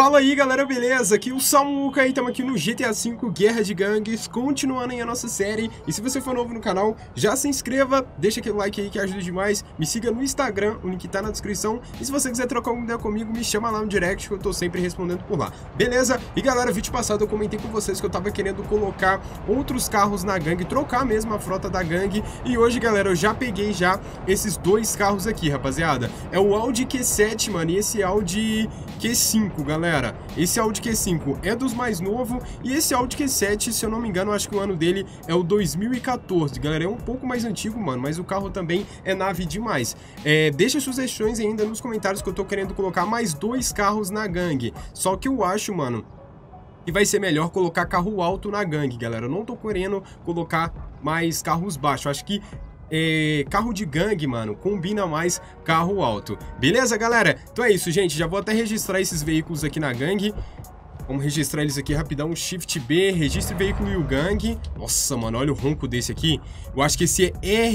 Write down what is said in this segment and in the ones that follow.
Fala aí galera, beleza? Aqui é o Samuca e estamos aqui no GTA V Guerra de Gangues, continuando aí a nossa série. E se você for novo no canal, já se inscreva, deixa aquele like aí que ajuda demais. Me siga no Instagram, o link tá na descrição. E se você quiser trocar uma ideia comigo, me chama lá no direct que eu tô sempre respondendo por lá, beleza? E galera, vídeo passado eu comentei com vocês que eu tava querendo colocar outros carros na gangue, trocar mesmo a frota da gangue. E hoje galera, eu já peguei já esses dois carros aqui, rapaziada. É o Audi Q7, mano, e esse Audi Q5, galera. Esse Audi Q5 é dos mais novos e esse Audi Q7, se eu não me engano, acho que o ano dele é o 2014, galera. É um pouco mais antigo, mano, mas o carro também é nave demais. Deixa sugestões ainda nos comentários que eu tô querendo colocar mais dois carros na gangue. Só que eu acho, mano, que vai ser melhor colocar carro alto na gangue, galera. Eu não tô querendo colocar mais carros baixos. Acho que carro de gangue, mano, combina mais carro alto. Beleza, galera? Então é isso, gente. Já vou até registrar esses veículos aqui na gangue. Vamos registrar eles aqui rapidão. Shift B, registre veículo e o gangue. Nossa, mano, olha o ronco desse aqui. Eu acho que esse é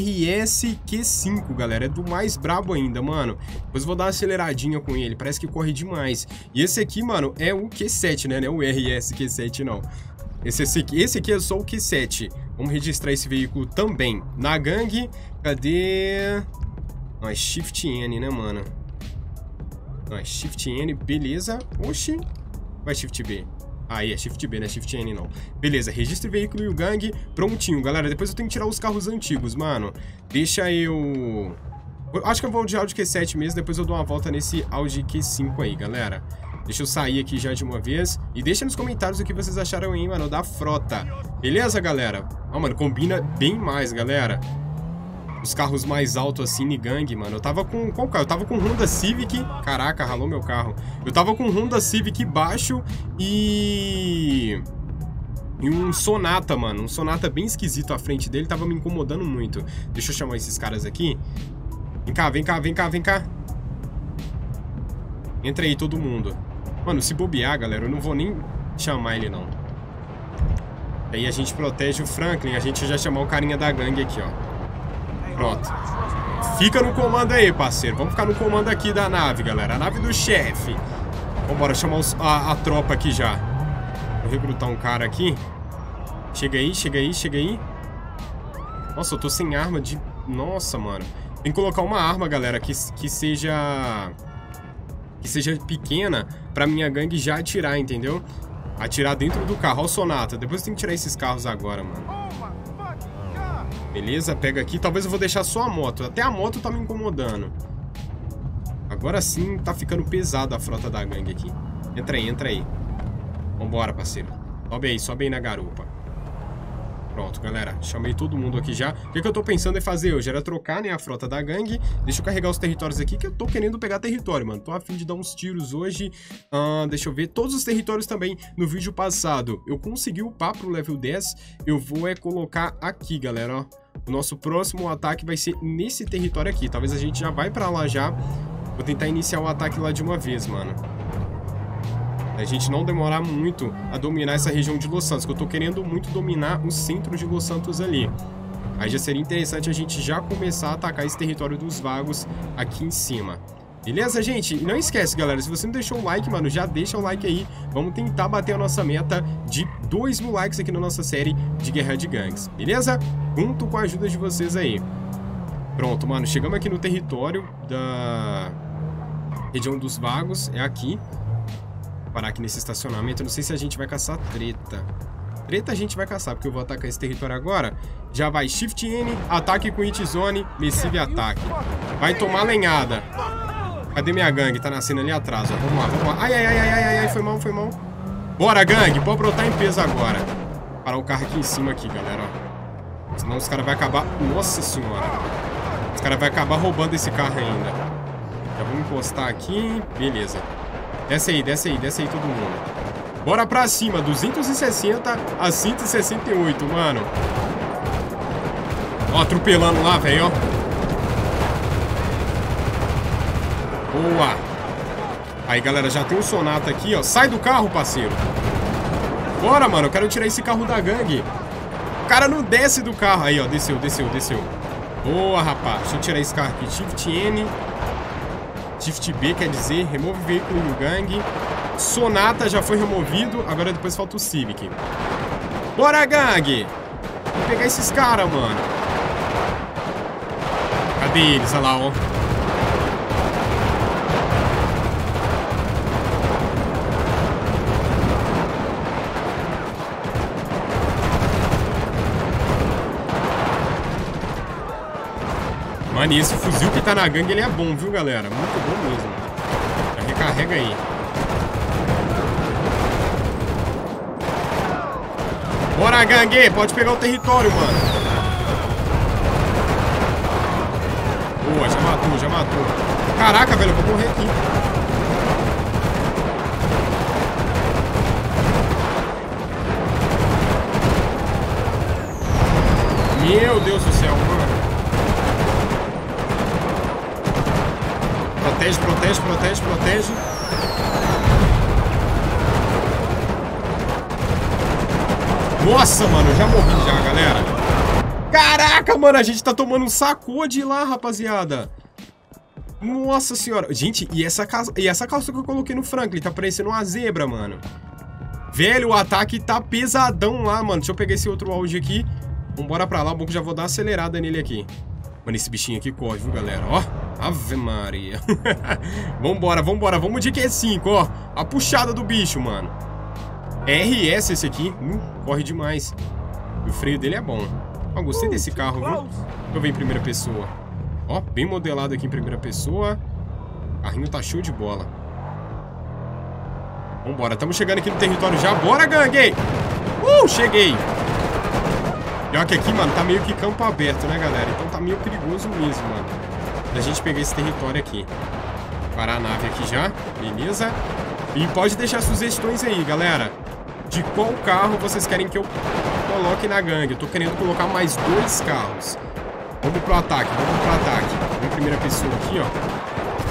RSQ5, galera. É do mais brabo ainda, mano. Depois eu vou dar uma aceleradinha com ele. Parece que corre demais. E esse aqui, mano, é o Q7, né? Não é o RSQ7, não. Esse aqui é só o Q7. Vamos registrar esse veículo também na gangue. Cadê? Não, é Shift N, né, mano? Não, é Shift N, beleza. Oxi. Vai Shift B. Aí, é Shift B, não é Shift N, não. Beleza, registre veículo e o gangue. Prontinho, galera. Depois eu tenho que tirar os carros antigos, mano. Deixa eu acho que eu vou de Audi Q7 mesmo. Depois eu dou uma volta nesse Audi Q5 aí, galera. Deixa eu sair aqui já de uma vez. E deixa nos comentários o que vocês acharam aí, mano, da frota. Beleza, galera? Ó, mano, combina bem mais, galera. Os carros mais altos assim, em gangue, mano. Eu tava com... Qual carro? Eu tava com um Honda Civic. Caraca, ralou meu carro. Eu tava com um Honda Civic baixo e um Sonata, mano. Um Sonata bem esquisito à frente dele. Tava me incomodando muito. Deixa eu chamar esses caras aqui. Vem cá, vem cá, vem cá, vem cá. Entra aí, todo mundo. Mano, se bobear, galera, eu não vou nem chamar ele, não. Aí a gente protege o Franklin. A gente já chamou o carinha da gangue aqui, ó. Pronto. Fica no comando aí, parceiro. Vamos ficar no comando aqui da nave, galera. A nave do chefe. Vambora, chamar a tropa aqui já. Vou recrutar um cara aqui. Chega aí, chega aí, chega aí. Nossa, eu tô sem arma de... Nossa, mano. Tem que colocar uma arma, galera, que seja pequena pra minha gangue já atirar, entendeu? Atirar dentro do carro. Olha o Sonata. Depois tem que tirar esses carros agora, mano. Beleza, pega aqui. Talvez eu vou deixar só a moto. Até a moto tá me incomodando. Agora sim tá ficando pesado a frota da gangue aqui. Entra aí, entra aí. Vambora, parceiro. Sobe aí na garupa. Pronto, galera, chamei todo mundo aqui já. O que eu tô pensando em fazer hoje? Era trocar, né, a frota da gangue. Deixa eu carregar os territórios aqui, que eu tô querendo pegar território, mano. Tô a fim de dar uns tiros hoje. Deixa eu ver. Todos os territórios também no vídeo passado eu consegui upar pro level 10. Eu vou colocar aqui, galera, ó. O nosso próximo ataque vai ser nesse território aqui. Talvez a gente já vai pra lá já. Vou tentar iniciar o ataque lá de uma vez, mano. A gente não demorar muito a dominar essa região de Los Santos, que eu tô querendo muito dominar o centro de Los Santos ali. Aí já seria interessante a gente já começar a atacar esse território dos vagos aqui em cima. Beleza, gente? E não esquece, galera, se você não deixou o like, mano, já deixa o like aí. Vamos tentar bater a nossa meta de 2.000 likes aqui na nossa série de Guerra de Gangues. Beleza? Conto com a ajuda de vocês aí. Pronto, mano, chegamos aqui no território da região dos vagos, é aqui. Parar aqui nesse estacionamento. Eu não sei se a gente vai caçar treta. Treta a gente vai caçar, porque eu vou atacar esse território agora. Já vai Shift N, ataque com Hit Zone, Missive ataque. Vai tomar lenhada. Cadê minha gangue? Tá nascendo ali atrás, ó. Vamos lá, vamos lá. Ai, ai, ai, ai, ai, ai, foi mal, foi mal. Bora, gangue, pode brotar em peso agora. Parar o carro aqui em cima aqui, galera, ó. Senão os caras vão acabar... Nossa senhora. Os caras vão acabar roubando esse carro ainda. Já vamos encostar aqui. Beleza. Desce aí todo mundo. Bora pra cima, 260 a 168, mano. Ó, atropelando lá, velho, ó. Boa. Aí, galera, já tem um Sonata aqui, ó. Sai do carro, parceiro. Bora, mano, eu quero tirar esse carro da gangue. O cara não desce do carro. Aí, ó, desceu. Boa, rapaz. Deixa eu tirar esse carro aqui. Shift N. Shift B quer dizer remove veículo no gangue. Sonata já foi removido. Agora depois falta o Civic. Bora, gangue! Vou pegar esses caras, mano. Cadê eles? Olha lá, ó. Mano, e esse fuzil que tá na gangue, ele é bom, viu, galera? Muito bom mesmo. Já recarrega aí. Bora, gangue! Pode pegar o território, mano. Boa, já matou, já matou. Caraca, velho, eu vou morrer aqui. Meu Deus do céu, mano. Protege, protege, protege, protege. Nossa, mano, eu já morri já, galera. Caraca, mano, a gente tá tomando um sacode lá, rapaziada. Nossa senhora. Gente, e essa calça que eu coloquei no Franklin? Tá parecendo uma zebra, mano. Velho, o ataque tá pesadão lá, mano. Deixa eu pegar esse outro áudio aqui. Vambora pra lá, bom que já vou dar uma acelerada nele aqui. Mano, esse bichinho aqui corre, viu, galera? Ó, Ave Maria. Vambora, vambora. Vamos de Q5, ó. A puxada do bicho, mano. RS esse aqui. Corre demais. E o freio dele é bom. Ó, gostei desse carro, viu? Deixa eu ver em primeira pessoa. Ó, bem modelado aqui em primeira pessoa. O carrinho tá show de bola. Vambora, estamos chegando aqui no território já. Bora, gangue! Cheguei! Pior que aqui, mano, tá meio que campo aberto, né, galera? Então tá meio perigoso mesmo, mano. Da gente pegar esse território aqui. Parar a nave aqui já. Beleza? E pode deixar sugestões aí, galera. De qual carro vocês querem que eu coloque na gangue. Eu tô querendo colocar mais 2 carros. Vamos pro ataque, vamos pro ataque. Vamos em primeira pessoa aqui, ó.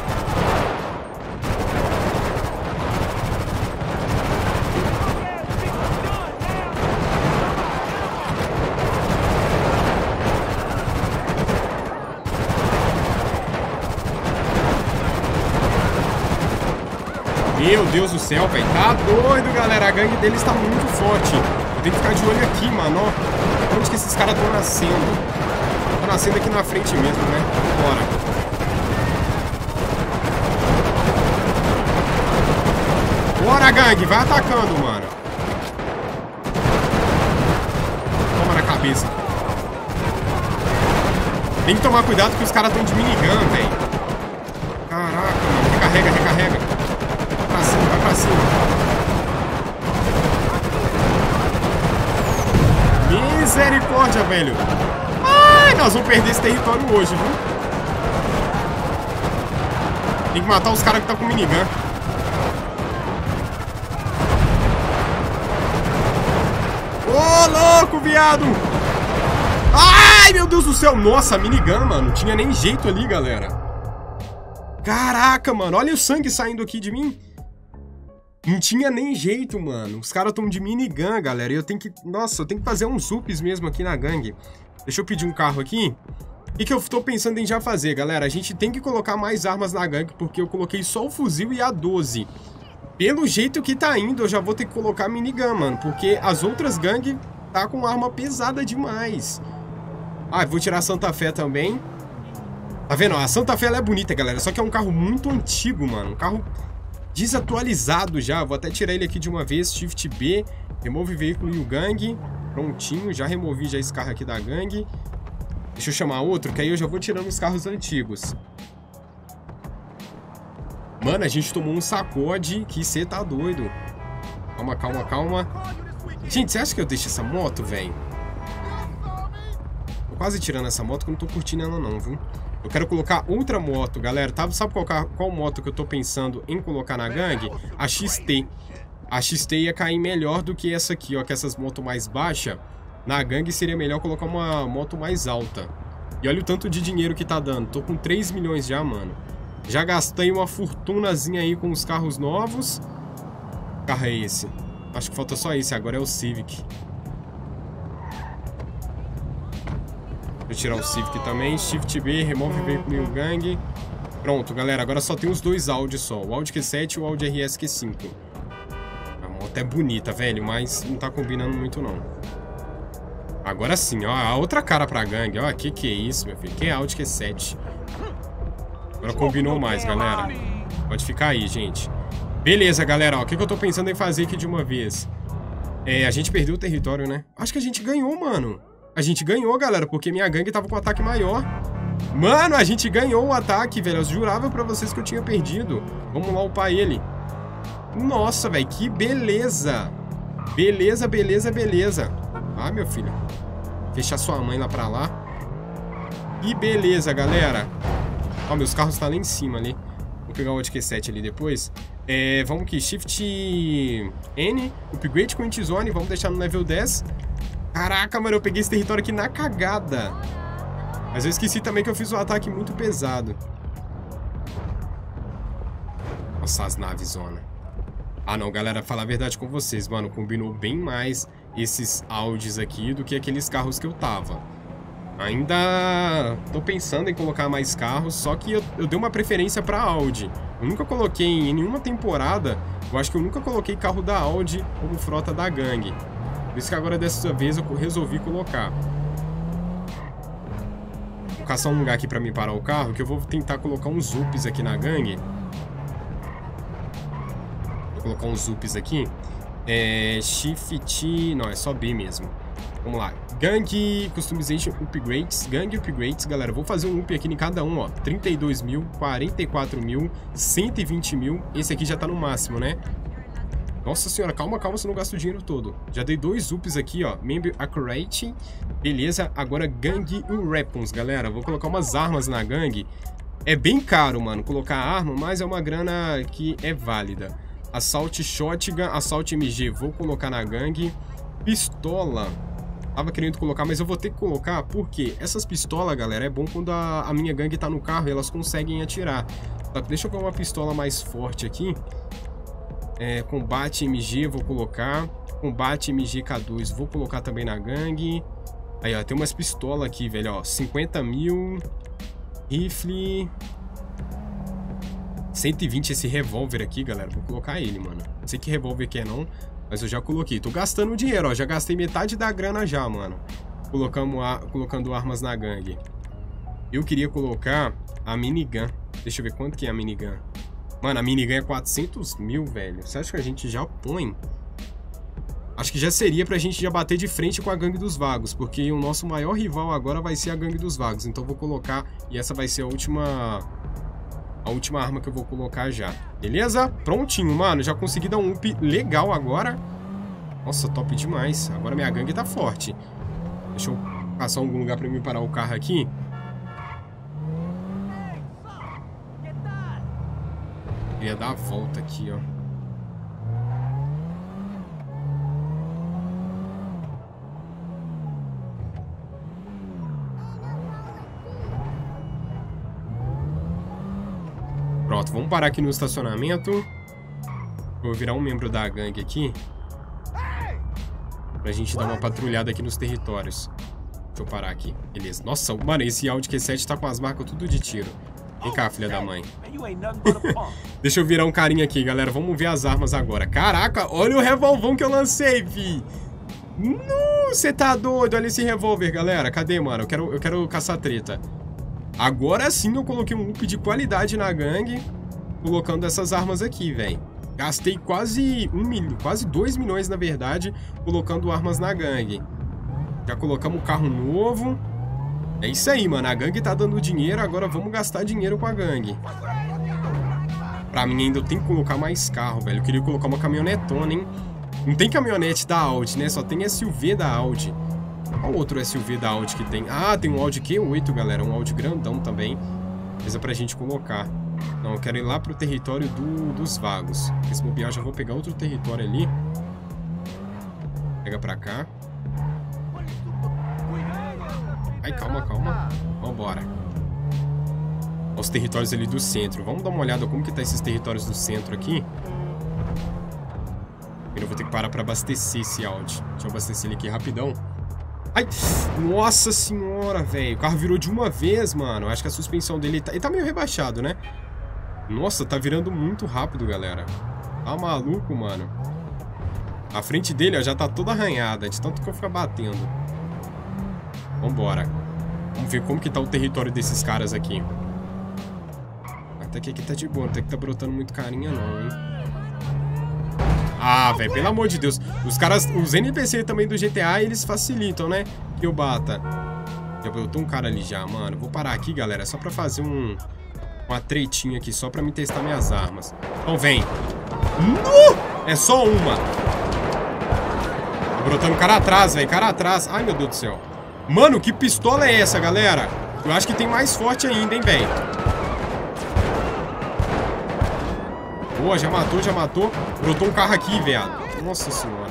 Meu Deus do céu, velho. Tá doido, galera. A gangue deles tá muito forte. Eu tenho que ficar de olho aqui, mano, ó. Onde que esses caras estão nascendo? Estão nascendo aqui na frente mesmo, né? Bora. Bora, gangue. Vai atacando, mano. Toma na cabeça. Tem que tomar cuidado que os caras estão de minigun, velho. Caraca, mano. Recarrega, recarrega. Vai pra cima. Misericórdia, velho. Ai, nós vamos perder esse território hoje, viu? Tem que matar os caras que tá com minigun. Ô, louco, viado. Ai, meu Deus do céu. Nossa, minigun, mano. Não tinha nem jeito ali, galera. Caraca, mano. Olha o sangue saindo aqui de mim. Não tinha nem jeito, mano. Os caras estão de minigun, galera. E eu tenho que... Nossa, eu tenho que fazer uns ups mesmo aqui na gangue. Deixa eu pedir um carro aqui. O que eu tô pensando em já fazer, galera? A gente tem que colocar mais armas na gangue, porque eu coloquei só o fuzil e a 12. Pelo jeito que tá indo, eu já vou ter que colocar minigun, mano. Porque as outras gangues tá com arma pesada demais. Ah, vou tirar a Santa Fé também. Tá vendo? A Santa Fé, ela é bonita, galera. Só que é um carro muito antigo, mano. Um carro... desatualizado já, vou até tirar ele aqui de uma vez, Shift B, remove veículo e o gangue, prontinho, já removi já esse carro aqui da gangue. Deixa eu chamar outro, que aí eu já vou tirando os carros antigos. Mano, a gente tomou um sacode que cê tá doido. Calma, calma, calma. Gente, você acha que eu deixo essa moto, velho? Tô quase tirando essa moto que eu não tô curtindo ela não, viu? Eu quero colocar outra moto, galera. Sabe qual moto que eu tô pensando em colocar na gangue? A XT. A XT ia cair melhor do que essa aqui, ó. Que essas motos mais baixas. Na gangue seria melhor colocar uma moto mais alta. E olha o tanto de dinheiro que tá dando. Tô com 3 milhões já, mano. Já gastei uma fortunazinha aí com os carros novos. Que carro é esse? Acho que falta só esse. Agora é o Civic. Vou tirar o Civic também. Shift B, remove veículo e o gangue. Pronto, galera. Agora só tem os 2 Audi só. O Audi Q7 e o Audi RS Q5. até bonita, velho, mas não tá combinando muito, não. Agora sim, ó, a outra cara pra gangue, ó, que é isso, meu filho? Que Audi Q7. Agora combinou mais, galera. Pode ficar aí, gente. Beleza, galera, ó, o que eu tô pensando em fazer aqui de uma vez? A gente perdeu o território, né? Acho que a gente ganhou, mano. A gente ganhou, galera, porque minha gangue tava com um ataque maior. Mano, a gente ganhou o ataque, velho. Eu jurava pra vocês que eu tinha perdido. Vamos lá upar ele. Nossa, velho, que beleza. Beleza, beleza, beleza. Ah, meu filho. Fechar sua mãe lá pra lá. Que beleza, galera. Ó, meus carros tá lá em cima ali. Vou pegar o Audi Q7 ali depois. Vamos aqui, Shift N, Upgrade com Zone, vamos deixar no level 10. Caraca, mano, eu peguei esse território aqui na cagada. Mas eu esqueci também que eu fiz um ataque muito pesado. Nossa, as naves, zona. Ah, não, galera, falar a verdade com vocês, mano, combinou bem mais esses Audis aqui do que aqueles carros que eu tava. Ainda tô pensando em colocar mais carros, só que eu dei uma preferência pra Audi. Eu nunca coloquei em nenhuma temporada, eu acho que eu nunca coloquei carro da Audi como frota da gangue. Por isso que agora dessa vez eu resolvi colocar. Vou caçar um lugar aqui pra mim parar o carro, que eu vou tentar colocar uns Ups aqui na gangue. Vou colocar uns Ups aqui. Shift... Não, é só B mesmo. Vamos lá. Gang Customization Upgrades. Gang Upgrades, galera. Vou fazer um up aqui em cada um, ó. 32 mil, 44 mil, 120 mil. Esse aqui já tá no máximo, né? Nossa senhora, calma, calma, você não gasta o dinheiro todo. Já dei 2 ups aqui, ó. Member Accurate. Beleza. Agora Gang Weapons, galera. Vou colocar umas armas na gangue. É bem caro, mano, colocar arma, mas é uma grana que é válida. Assault Shotgun, Assault MG. Vou colocar na gangue. Pistola. Tava querendo colocar, mas eu vou ter que colocar porque essas pistolas, galera, é bom quando a minha gangue tá no carro e elas conseguem atirar. Tá, deixa eu ver uma pistola mais forte aqui. Combate MG, vou colocar. Combate MG K2, vou colocar também na gangue. Aí, ó, tem umas pistolas aqui, velho, ó. 50 mil. Rifle. 120 esse revólver aqui, galera. Vou colocar ele, mano. Não sei que revólver que é, não. Mas eu já coloquei. Tô gastando dinheiro, ó. Já gastei metade da grana já, mano. Colocando armas na gangue. Eu queria colocar a minigun. Deixa eu ver quanto que é a minigun. Mano, a minigun é 400 mil, velho. Você acha que a gente já põe? Acho que já seria pra gente já bater de frente com a gangue dos vagos. Porque o nosso maior rival agora vai ser a gangue dos vagos. Então eu vou colocar... E essa vai ser a última arma que eu vou colocar já. Beleza? Prontinho, mano. Já consegui dar um up legal agora. Nossa, top demais. Agora minha gangue tá forte. Deixa eu passar algum lugar pra mim parar o carro aqui. Eu ia dar a volta aqui, ó. Pronto, vamos parar aqui no estacionamento. Vou virar um membro da gangue aqui. Pra gente dar uma patrulhada aqui nos territórios. Deixa eu parar aqui. Beleza. Nossa, mano, esse Audi Q7 tá com as marcas tudo de tiro. Vem cá, filha da mãe. Deixa eu virar um carinha aqui, galera. Vamos ver as armas agora. Caraca, olha o revolvão que eu lancei, fi. Você tá doido? Olha esse revólver, galera. Cadê, mano? Eu quero caçar treta. Agora sim eu coloquei um up de qualidade na gangue, colocando essas armas aqui, velho. Gastei quase 2 milhões, na verdade, colocando armas na gangue. Já colocamos um carro novo. É isso aí, mano. A gangue tá dando dinheiro, agora vamos gastar dinheiro com a gangue. Pra mim ainda eu tenho que colocar mais carro, velho. Eu queria colocar uma caminhonetona, hein? Não tem caminhonete da Audi, né? Só tem SUV da Audi. Qual outro SUV da Audi que tem? Ah, tem um Audi Q8, galera. Um Audi grandão também. Precisa pra gente colocar. Não, eu quero ir lá pro território dos vagos. Esse bobear já vou pegar outro território ali. Pega pra cá. Ai, calma, calma. Vambora. Olha os territórios ali do centro. Vamos dar uma olhada como que tá esses territórios do centro aqui. Eu vou ter que parar pra abastecer esse Audi. Deixa eu abastecer ele aqui rapidão. Ai, nossa senhora, velho. O carro virou de uma vez, mano. Acho que a suspensão dele ele tá meio rebaixado, né? Nossa, tá virando muito rápido, galera. Tá maluco, mano. A frente dele, ó, já tá toda arranhada, de tanto que eu ficar batendo. Vambora. Vamos ver como que tá o território desses caras aqui. Até que aqui tá de boa, não tem que tá brotando muito carinha não, hein. Ah, velho, pelo amor de Deus. Os caras, os NPC também do GTA, eles facilitam, né? Que eu bata. Já brotou um cara ali já, mano. Vou parar aqui, galera, só pra fazer uma tretinha aqui, só pra me testar minhas armas. Então vem. É só uma. Tá brotando cara atrás, velho, cara atrás. Ai, meu Deus do céu. Mano, que pistola é essa, galera? Eu acho que tem mais forte ainda, hein, velho. Boa, já matou, já matou. Brotou um carro aqui, velho. Nossa senhora.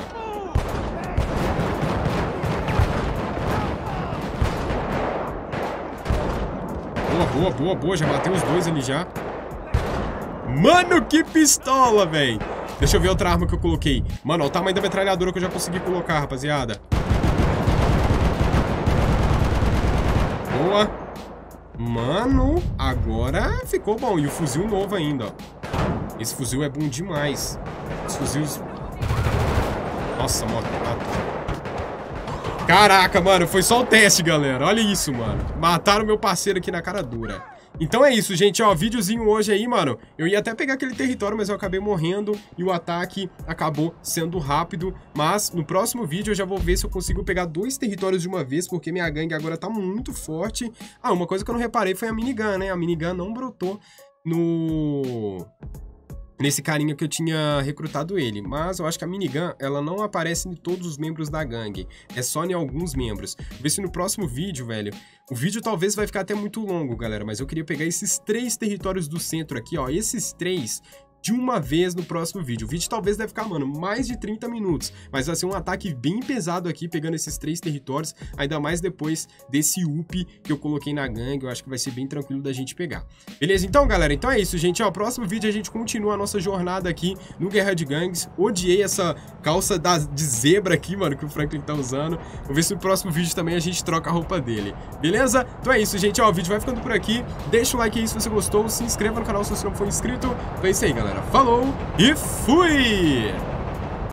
Boa, boa, boa, boa. Já matei os dois ali já. Mano, que pistola, velho. Deixa eu ver outra arma que eu coloquei. Mano, olha o tamanho da metralhadora que eu já consegui colocar, rapaziada. Boa. Mano, agora ficou bom. E o fuzil novo ainda, ó. Esse fuzil é bom demais. Os fuzis... Nossa, moto. Caraca, mano, foi só o teste, galera. Olha isso, mano. Mataram meu parceiro aqui na cara dura. Então é isso, gente, ó, videozinho hoje aí, mano. Eu ia até pegar aquele território, mas eu acabei morrendo e o ataque acabou sendo rápido. Mas no próximo vídeo eu já vou ver se eu consigo pegar 2 territórios de uma vez, porque minha gangue agora tá muito forte. Ah, uma coisa que eu não reparei foi a minigun, né? A minigun não brotou nesse carinha que eu tinha recrutado ele. Mas eu acho que a minigun, ela não aparece em todos os membros da gangue. É só em alguns membros. Vou ver se no próximo vídeo, velho... O vídeo talvez vai ficar até muito longo, galera. Mas eu queria pegar esses 3 territórios do centro aqui, ó. Esses 3... de uma vez no próximo vídeo. O vídeo talvez deve ficar, mano, mais de 30 minutos. Mas vai ser um ataque bem pesado aqui, pegando esses 3 territórios. Ainda mais depois desse up que eu coloquei na gangue. Eu acho que vai ser bem tranquilo da gente pegar. Beleza? Então, galera, então é isso, gente. Ó, próximo vídeo a gente continua a nossa jornada aqui no Guerra de Gangues. Odiei essa calça de zebra aqui, mano, que o Franklin tá usando. Vou ver se no próximo vídeo também a gente troca a roupa dele. Beleza? Então é isso, gente. Ó, o vídeo vai ficando por aqui. Deixa o like aí se você gostou. Se inscreva no canal se você não for inscrito. Então é isso aí, galera. Falou e fui!